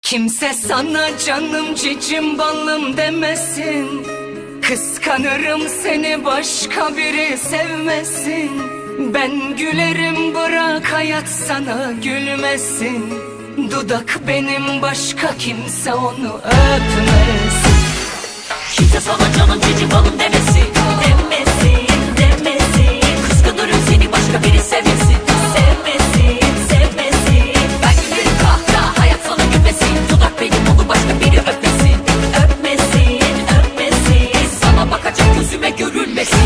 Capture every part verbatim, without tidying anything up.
Kimse sana canım cicim ballım demesin. Kıskanırım seni başka biri sevmesin. Ben gülerim bırak hayat sana gülmesin. Dudak benim başka kimse onu öpmesin. Kimse sana canım cicim ballım demesin. Demesin, demesin. Kıskanırım seni başka biri sevmesin. Sevmesin, sevmesin. Ben gülerim kahta hayat sana gülmesin. Dudak benim onu başka biri öpmesin. Öpmesin, öpmesin. Sana bakacak gözüme görünmesin.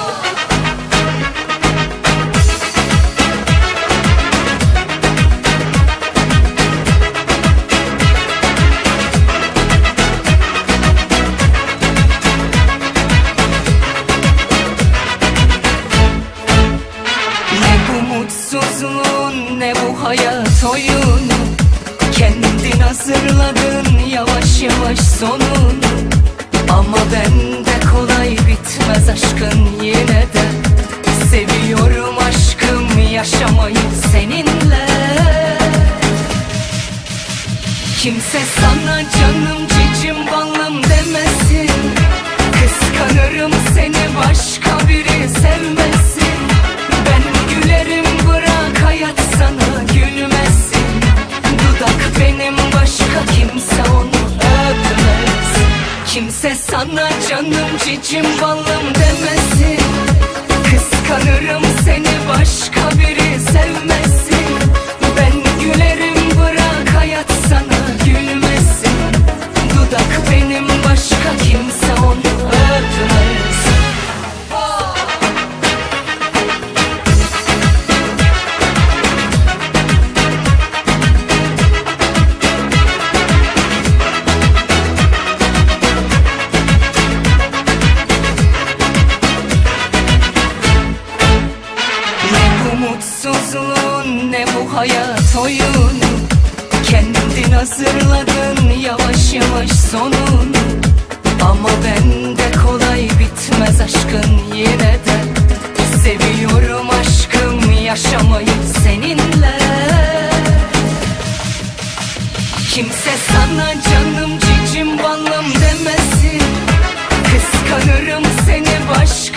Mutsuzluğun ne bu hayat oyunu. Kendin hazırladın yavaş yavaş sonunu. Ama bende kolay bitmez aşkın yine de. Seviyorum aşkım yaşamayı seninle. Kimse sana canım cicim ballım demesin. Kıskanırım seni başka biri sevmesin. Ben gülerim bırak hayat sana gülmesin. Dudak benim başka kimse onu öpmesin. Kimse sana canım cicim ballım demesin. Kıskanırım seni başka biri sevmesin. Ben gülerim bırak hayat sana gülmesin. Dudak benim başka kimse onu öpmesin. Mutsuzluğun ne bu hayat oyunu. Kendin hazırladın yavaş yavaş sonunu. Ama bende kolay bitmez aşkın yine de. Seviyorum aşkım yaşamayı seninle. Kimse sana canım cicim ballım demesin. Kıskanırım seni başka